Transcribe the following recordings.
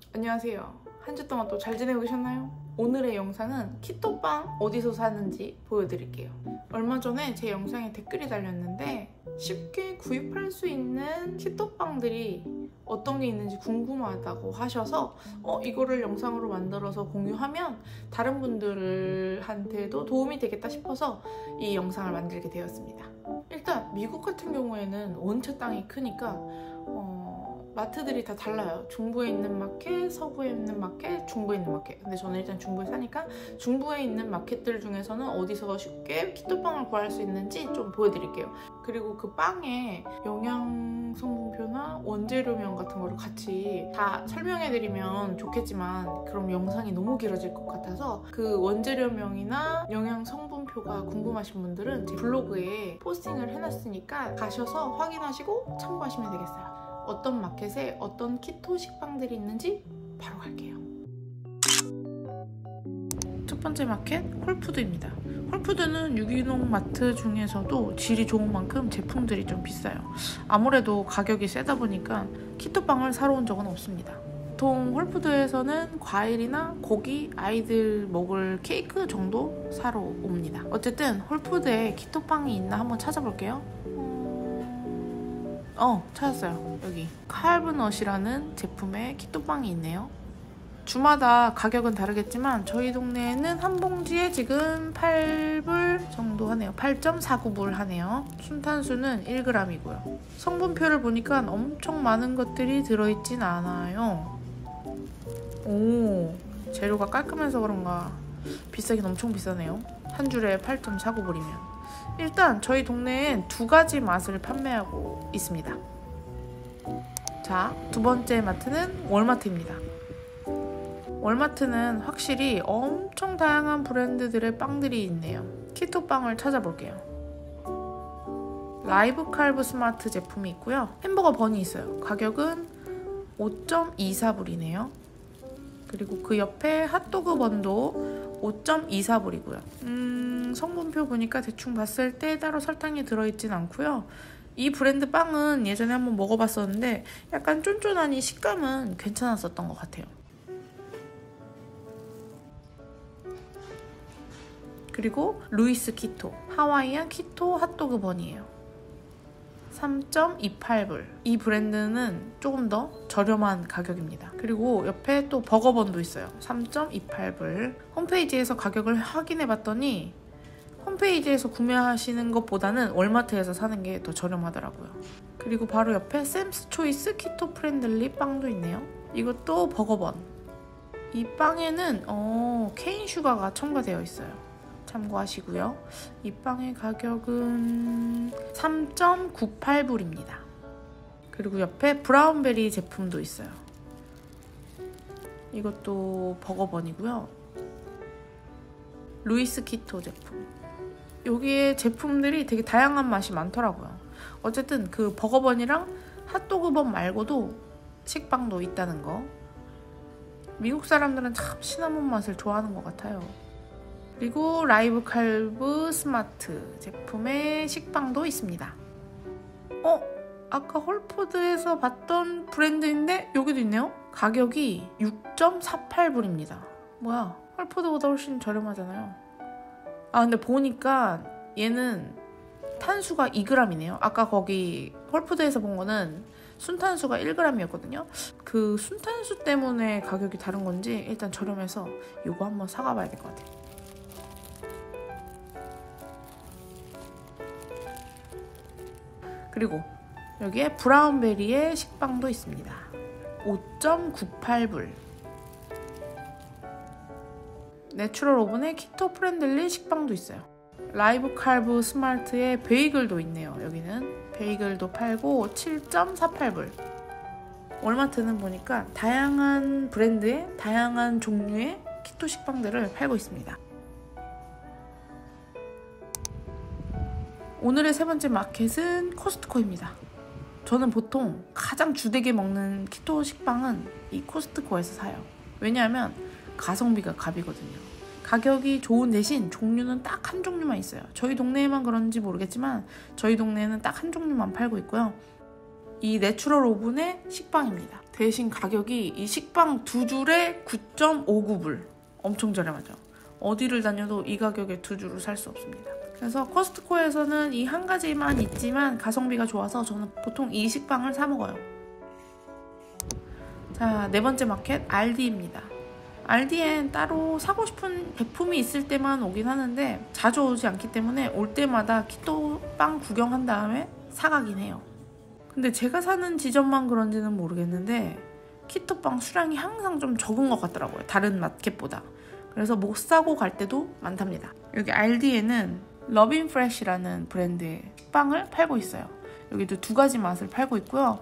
안녕하세요. 한 주 동안 또 잘 지내고 계셨나요? 오늘의 영상은 키토빵 어디서 사는지 보여드릴게요. 얼마 전에 제 영상에 댓글이 달렸는데 쉽게 구입할 수 있는 키토빵들이 어떤 게 있는지 궁금하다고 하셔서 이거를 영상으로 만들어서 공유하면 다른 분들한테도 도움이 되겠다 싶어서 이 영상을 만들게 되었습니다. 일단 미국 같은 경우에는 원체 땅이 크니까 마트들이 다 달라요. 중부에 있는 마켓, 서부에 있는 마켓, 중부에 있는 마켓. 근데 저는 일단 중부에 사니까 중부에 있는 마켓들 중에서는 어디서 쉽게 키토빵을 구할 수 있는지 좀 보여드릴게요. 그리고 그 빵에 영양 성분표나 원재료명 같은 거를 같이 다 설명해드리면 좋겠지만 그럼 영상이 너무 길어질 것 같아서 그 원재료명이나 영양 성분표가 궁금하신 분들은 제 블로그에 포스팅을 해놨으니까 가셔서 확인하시고 참고하시면 되겠어요. 어떤 마켓에 어떤 키토 식빵들이 있는지 바로 갈게요. 첫 번째 마켓 홀푸드입니다. 홀푸드는 유기농 마트 중에서도 질이 좋은 만큼 제품들이 좀 비싸요. 아무래도 가격이 세다 보니까 키토빵을 사러 온 적은 없습니다. 보통 홀푸드에서는 과일이나 고기, 아이들 먹을 케이크 정도 사러 옵니다. 어쨌든 홀푸드에 키토빵이 있나 한번 찾아볼게요. 찾았어요. 여기 칼브넛이라는 제품의 키토빵이 있네요. 주마다 가격은 다르겠지만 저희 동네에는 한 봉지에 지금 8불 정도 하네요. 8.49불 하네요. 순탄수는 1g이고요. 성분표를 보니까 엄청 많은 것들이 들어있진 않아요. 오, 재료가 깔끔해서 그런가 비싸긴 엄청 비싸네요. 한 줄에 8.49불이면. 일단 저희 동네엔 두 가지 맛을 판매하고 있습니다. 자, 두 번째 마트는 월마트입니다. 월마트는 확실히 엄청 다양한 브랜드들의 빵들이 있네요. 키토빵을 찾아볼게요. 라이브 칼브 스마트 제품이 있고요. 햄버거 번이 있어요. 가격은 5.24불이네요. 그리고 그 옆에 핫도그 번도 5.24불이고요. 성분표 보니까 대충 봤을 때 따로 설탕이 들어있진 않고요. 이 브랜드 빵은 예전에 한번 먹어봤었는데 약간 쫀쫀하니 식감은 괜찮았었던 것 같아요. 그리고 루이스 키토, 하와이안 키토 핫도그 번이에요. 3.28불. 이 브랜드는 조금 더 저렴한 가격입니다. 그리고 옆에 또 버거번도 있어요. 3.28불. 홈페이지에서 가격을 확인해 봤더니 홈페이지에서 구매하시는 것보다는 월마트에서 사는 게 더 저렴하더라고요. 그리고 바로 옆에 샘스 초이스 키토 프렌들리 빵도 있네요. 이것도 버거번. 이 빵에는 케인 슈가가 첨가되어 있어요. 참고하시고요. 이 빵의 가격은 3.98불입니다. 그리고 옆에 브라운베리 제품도 있어요. 이것도 버거번이고요. 루이스 키토 제품. 여기에 제품들이 되게 다양한 맛이 많더라고요. 어쨌든 그 버거번이랑 핫도그번 말고도 식빵도 있다는 거. 미국 사람들은 참 시나몬 맛을 좋아하는 것 같아요. 그리고 라이브 칼브 스마트 제품의 식빵도 있습니다. 아까 홀푸드에서 봤던 브랜드인데 여기도 있네요. 가격이 6.48불입니다. 뭐야, 홀푸드보다 훨씬 저렴하잖아요. 근데 보니까 얘는 탄수가 2g이네요. 아까 거기 홀푸드에서 본 거는 순탄수가 1g이었거든요. 그 순탄수 때문에 가격이 다른 건지 일단 저렴해서 이거 한번 사가 봐야 될 것 같아요. 그리고 여기에 브라운베리의 식빵도 있습니다. 5.98불. 내추럴 오븐의 키토 프렌들리 식빵도 있어요. 라이브 칼브 스마트의 베이글도 있네요. 여기는 베이글도 팔고 7.48불. 월마트는 보니까 다양한 브랜드의 다양한 종류의 키토 식빵들을 팔고 있습니다. 오늘의 세 번째 마켓은 코스트코입니다. 저는 보통 가장 주되게 먹는 키토 식빵은 이 코스트코에서 사요. 왜냐하면 가성비가 갑이거든요. 가격이 좋은 대신 종류는 딱 한 종류만 있어요. 저희 동네에만 그런지 모르겠지만 저희 동네에는 딱 한 종류만 팔고 있고요. 이 내추럴 오븐의 식빵입니다. 대신 가격이 이 식빵 2줄에 9.59불. 엄청 저렴하죠. 어디를 다녀도 이 가격에 2줄을 살 수 없습니다. 그래서 코스트코에서는 이 한 가지만 있지만 가성비가 좋아서 저는 보통 이 식빵을 사 먹어요. 자, 네 번째 마켓 알디입니다. 알디엔 따로 사고 싶은 제품이 있을 때만 오긴 하는데 자주 오지 않기 때문에 올 때마다 키토빵 구경한 다음에 사가긴 해요. 근데 제가 사는 지점만 그런지는 모르겠는데 키토빵 수량이 항상 좀 적은 것 같더라고요. 다른 마켓보다. 그래서 못 사고 갈 때도 많답니다. 여기 알디에는 러빈프레쉬라는 브랜드의 빵을 팔고 있어요. 여기도 2가지 맛을 팔고 있고요.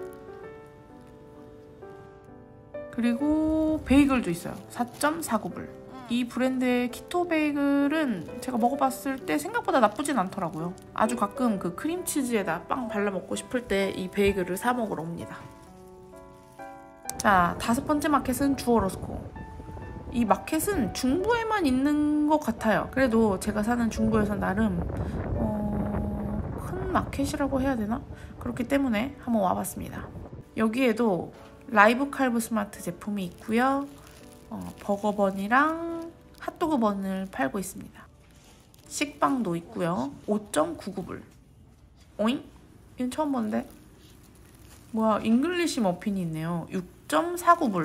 그리고 베이글도 있어요. 4.49불. 이 브랜드의 키토 베이글은 제가 먹어봤을 때 생각보다 나쁘진 않더라고요. 아주 가끔 그 크림치즈에다 빵 발라 먹고 싶을 때 이 베이글을 사 먹으러 옵니다. 자, 5번째 마켓은 주어로스코. 이 마켓은 중부에만 있는 것 같아요. 그래도 제가 사는 중부에서 나름 큰 마켓이라고 해야 되나? 그렇기 때문에 한번 와봤습니다. 여기에도 라이브 칼브 스마트 제품이 있고요. 버거번이랑 핫도그 번을 팔고 있습니다. 식빵도 있고요. 5.99불. 오잉? 이건 처음 보는데? 뭐야, 잉글리시 머핀이 있네요. 6.49불.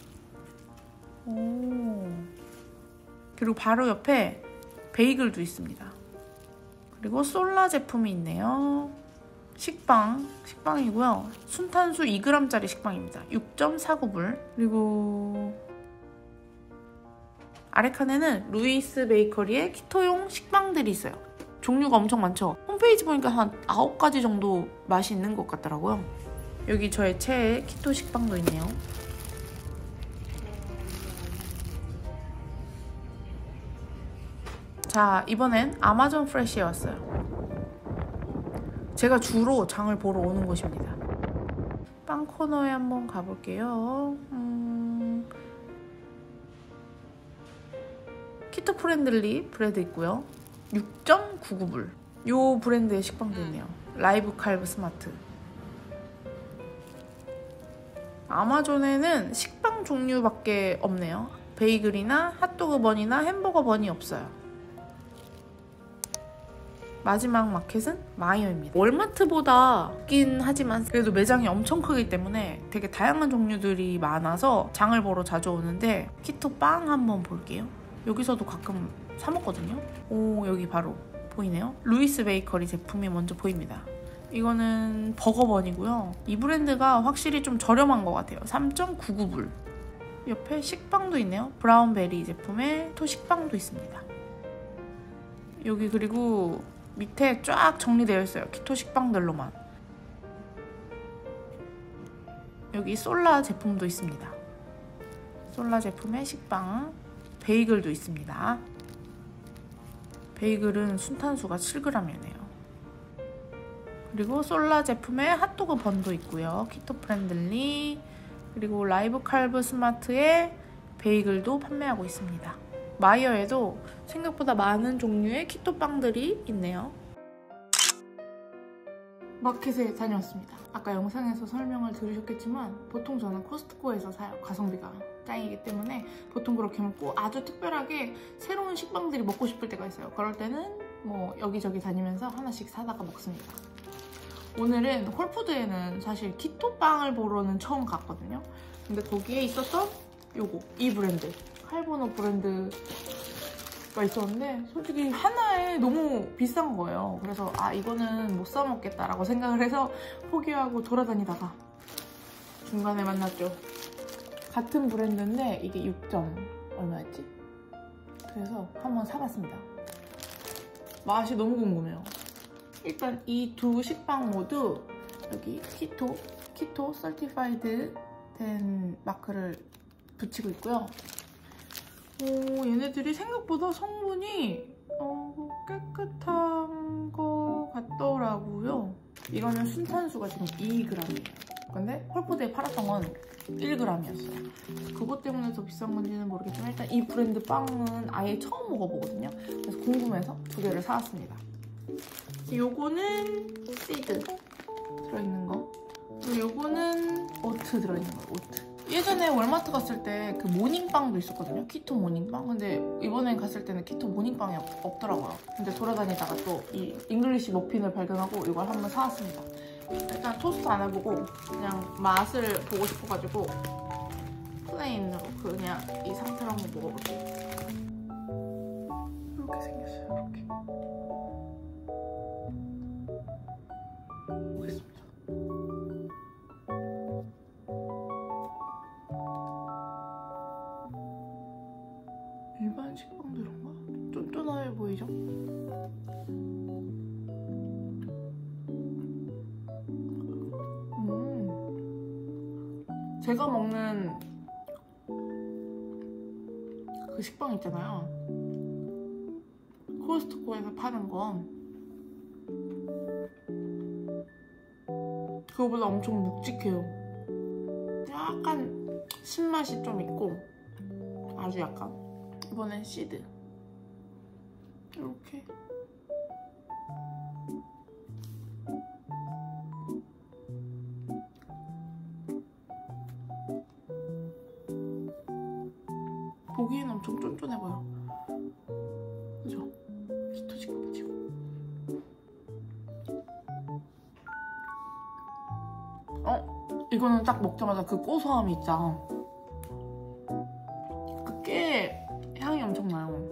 오. 그리고 바로 옆에 베이글도 있습니다. 그리고 솔라 제품이 있네요. 식빵이고요. 순탄수 2g짜리 식빵입니다. 6.49불. 그리고 아래 칸에는 루이스 베이커리의 키토용 식빵들이 있어요. 종류가 엄청 많죠. 홈페이지 보니까 한 9가지 정도 맛이 있는 것 같더라고요. 여기 저의 최애 키토 식빵도 있네요. 자, 이번엔 아마존 프레쉬에 왔어요. 제가 주로 장을 보러 오는 곳입니다. 빵 코너에 한번 가볼게요. 키토 프렌들리 브레드 있고요. 6.99불. 요 브랜드의 식빵도 있네요. 라이브 칼브 스마트. 아마존에는 식빵 종류밖에 없네요. 베이글이나 핫도그 번이나 햄버거 번이 없어요. 마지막 마켓은 마이어입니다. 월마트보다 작긴 하지만 그래도 매장이 엄청 크기 때문에 되게 다양한 종류들이 많아서 장을 보러 자주 오는데 키토 빵 한번 볼게요. 여기서도 가끔 사 먹거든요. 오, 여기 바로 보이네요. 루이스 베이커리 제품이 먼저 보입니다. 이거는 버거번이고요. 이 브랜드가 확실히 좀 저렴한 것 같아요. 3.99불. 옆에 식빵도 있네요. 브라운베리 제품의 토 식빵도 있습니다. 여기 그리고 밑에 쫙 정리되어 있어요. 키토 식빵들로만. 여기 솔라 제품도 있습니다. 솔라 제품의 식빵. 베이글도 있습니다. 베이글은 순탄수가 7g이네요. 그리고 솔라 제품의 핫도그 번도 있고요. 키토 프렌들리. 그리고 라이브 칼브 스마트의 베이글도 판매하고 있습니다. 마이어에도 생각보다 많은 종류의 키토빵들이 있네요. 마켓에 다녀왔습니다. 아까 영상에서 설명을 들으셨겠지만 보통 저는 코스트코에서 사요. 가성비가 짱이기 때문에 보통 그렇게 먹고 아주 특별하게 새로운 식빵들이 먹고 싶을 때가 있어요. 그럴 때는 뭐 여기저기 다니면서 하나씩 사다가 먹습니다. 오늘은 홀푸드에는 사실 키토빵을 보러는 처음 갔거든요. 근데 거기에 있었던 요거, 이 브랜드 칼보노 브랜드가 있었는데 솔직히 하나에 너무 비싼 거예요. 그래서 아, 이거는 못 사 먹겠다라고 생각을 해서 포기하고 돌아다니다가 중간에 만났죠. 같은 브랜드인데 이게 6점 얼마였지? 그래서 한번 사봤습니다. 맛이 너무 궁금해요. 일단 이 두 식빵 모두 여기 키토 서티파이드 된 마크를 붙이고 있고요. 얘네들이 생각보다 성분이 깨끗한 거 같더라고요. 이거는 순탄수가 지금 2g이에요. 근데 홀푸드에 팔았던 건 1g이었어요. 그것 때문에 더 비싼 건지는 모르겠지만 일단 이 브랜드 빵은 아예 처음 먹어보거든요. 그래서 궁금해서 2개를 사왔습니다. 요거는 시드 들어있는 거. 그리고 요거는 오트 들어있는 거예요. 오트. 예전에 월마트 갔을 때 그 모닝빵도 있었거든요. 키토 모닝빵. 근데 이번에 갔을 때는 키토 모닝빵이 없더라고요. 근데 돌아다니다가 또 이 잉글리시 머핀을 발견하고 이걸 한번 사왔습니다. 일단 토스트 안 해보고 그냥 맛을 보고 싶어가지고 플레인으로 그냥 이 상태로 한번 먹어볼게요. 이렇게 생겼어요. 이렇게. 보겠습니다. 일반 식빵도 이런가? 쫀쫀해 보이죠? 제가 먹는 그 식빵 있잖아요. 코스트코에서 파는 거. 그거보다 엄청 묵직해요. 약간 신맛이 좀 있고 아주 약간. 이번엔 시드. 이렇게. 보기에는 엄청 쫀쫀해 보여. 그죠? 키토식빵 붙이고. 이거는 딱 먹자마자 그 고소함이 있잖아. 그 깨 향이 엄청 나요.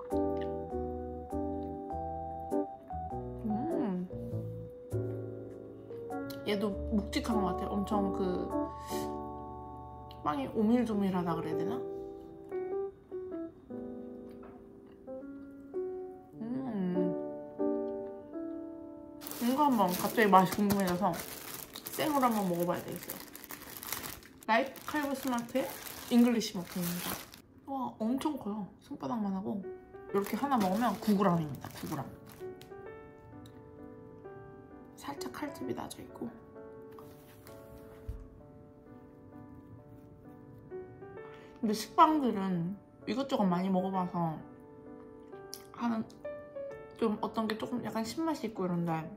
얘도 묵직한 것 같아요. 엄청 그 빵이 오밀조밀하다 그래야 되나? 이거 한번 갑자기 맛이 궁금해져서 생으로 한번 먹어봐야 되겠어요. 라이프 칼브 스마트의 잉글리시 머핀입니다. 와, 엄청 커요. 손바닥만 하고 이렇게 하나 먹으면 9g입니다. 9g. 살짝 칼집이 나져 있고. 근데 식빵들은 이것저것 많이 먹어봐서 하는 좀 어떤 게 조금 약간 신맛이 있고 이런데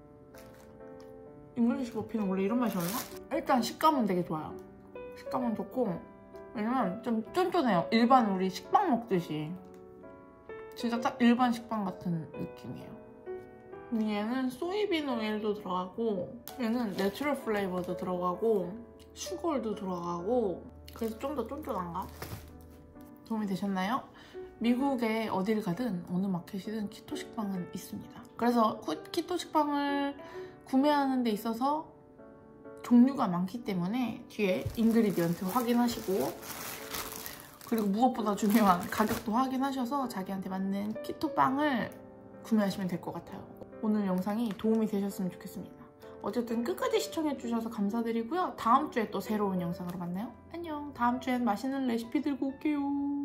잉글리시 머핀은 원래 이런 맛이었나? 일단 식감은 되게 좋아요. 식감은 좋고 왜냐면 좀 쫀쫀해요. 일반 우리 식빵 먹듯이 진짜 딱 일반 식빵 같은 느낌이에요. 얘는 소이빈 오일도 들어가고 얘는 내추럴 플레이버도 들어가고 슈걸도 들어가고 그래서 좀 더 쫀쫀한가? 도움이 되셨나요? 미국에 어딜 가든 어느 마켓이든 키토 식빵은 있습니다. 그래서 키토 식빵을 구매하는 데 있어서 종류가 많기 때문에 뒤에 인그리디언트 확인하시고 그리고 무엇보다 중요한 가격도 확인하셔서 자기한테 맞는 키토 빵을 구매하시면 될 것 같아요. 오늘 영상이 도움이 되셨으면 좋겠습니다. 어쨌든 끝까지 시청해주셔서 감사드리고요. 다음 주에 또 새로운 영상으로 만나요. 안녕. 다음 주엔 맛있는 레시피 들고 올게요.